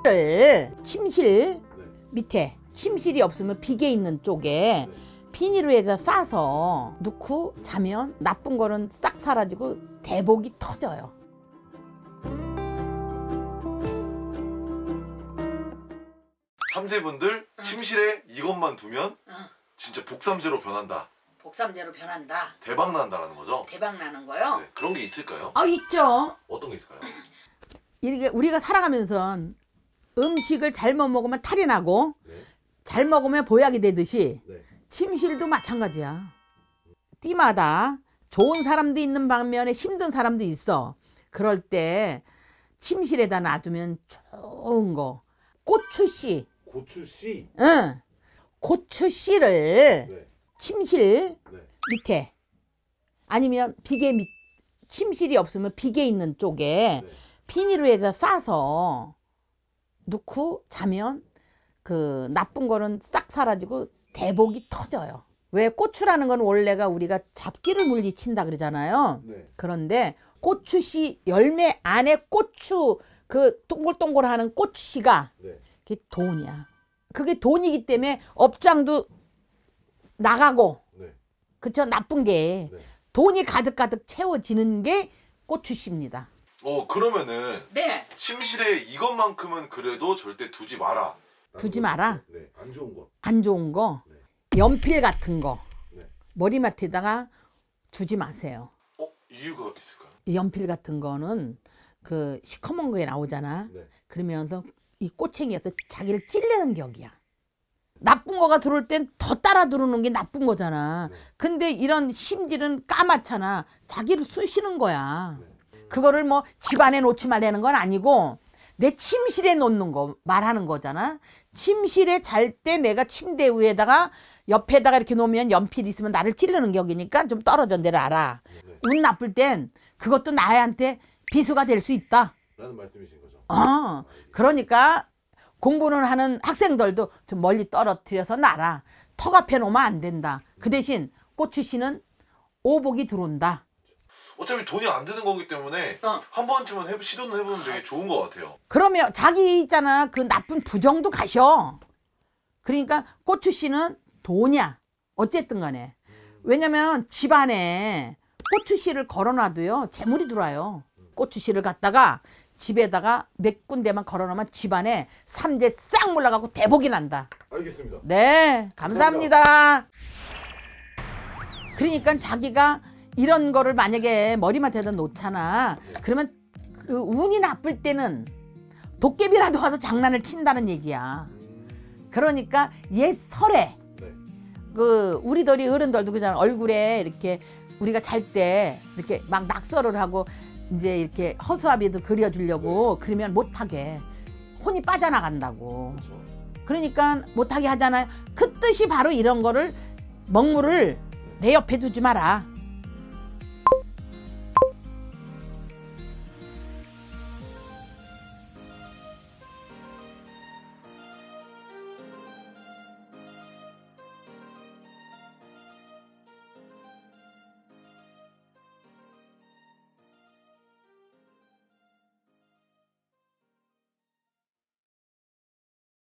를 침실 밑에 침실이 없으면 비계 있는 쪽에 비닐에다 싸서 넣고 자면 나쁜 거는 싹 사라지고 대복이 터져요. 삼재분들 침실에 이것만 두면 진짜 복삼재로 변한다. 복삼재로 변한다. 대박 난다라는 거죠? 대박 나는 거요? 네, 그런 게 있을까요? 아, 있죠. 어떤 게 있을까요? 이렇게 우리가 살아가면서 음식을 잘못 먹으면 탈이 나고 잘 먹으면 보약이 되듯이 침실도 마찬가지야. 띠마다 좋은 사람도 있는 반면에 힘든 사람도 있어. 그럴 때 침실에다 놔두면 좋은 거. 고추씨. 고추씨? 응. 고추씨를 침실 밑에 아니면 비계 밑 침실이 없으면 비계 있는 쪽에 비닐에다 싸서 넣고 자면 그 나쁜 거는 싹 사라지고 대복이 터져요. 왜 고추라는 건 원래가 우리가 잡기를 물리친다 그러잖아요. 그런데 고추씨 열매 안에 고추 그 동글동글하는 고추씨가 그게 돈이야. 그게 돈이기 때문에 업장도 나가고 그쵸? 나쁜 게 돈이 가득가득 채워지는 게 고추씨입니다. 그러면은 침실에 이것만큼은 그래도 절대 두지 마라. 두지 마라. 안 좋은 거. 안 좋은 거. 연필 같은 거. 머리맡에다가 두지 마세요. 이유가 있을까요? 연필 같은 거는 그 시커먼 거에 나오잖아. 그러면서 이 꼬챙이에서 자기를 찔르는 격이야. 나쁜 거가 들어올 땐 더 따라 들어오는 게 나쁜 거잖아. 근데 이런 심질은 까맣잖아. 자기를 쑤시는 거야. 그거를 뭐 집안에 놓지 말라는 건 아니고 내 침실에 놓는 거 말하는 거잖아. 침실에 잘 때 내가 침대 위에다가 옆에다가 이렇게 놓으면 연필이 있으면 나를 찌르는 격이니까 좀 떨어져 내려라. 운 나쁠 땐 그것도 나한테 비수가 될 수 있다. 라는 말씀이신 거죠? 그러니까 공부를 하는 학생들도 좀 멀리 떨어뜨려서 놔라. 턱 앞에 놓으면 안 된다. 그 대신 고추씨는 오복이 들어온다. 어차피 돈이 안 드는 거기 때문에 한 번쯤은 시도는 해보면 되게 좋은 것 같아요. 그러면 자기 있잖아. 그 나쁜 부정도 가셔. 그러니까 고추씨는 돈이야. 어쨌든 간에. 왜냐면 집안에 고추씨를 걸어놔도요. 재물이 들어와요. 고추씨를 갖다가 집에다가 몇 군데만 걸어놓으면 집안에 삼재 싹 몰라가고 대복이 난다. 알겠습니다. 네, 감사합니다. 그러니까 자기가 이런 거를 만약에 머리맡에다 놓잖아. 그러면 그 운이 나쁠 때는 도깨비라도 와서 장난을 친다는 얘기야. 그러니까 옛 설에 그 우리들이 어른들도 그잖아. 얼굴에 이렇게 우리가 잘 때 이렇게 막 낙서를 하고 이제 이렇게 허수아비도 그려주려고 그러면 못하게 혼이 빠져나간다고. 그러니까 못하게 하잖아요. 그 뜻이 바로 이런 거를 먹물을 내 옆에 두지 마라.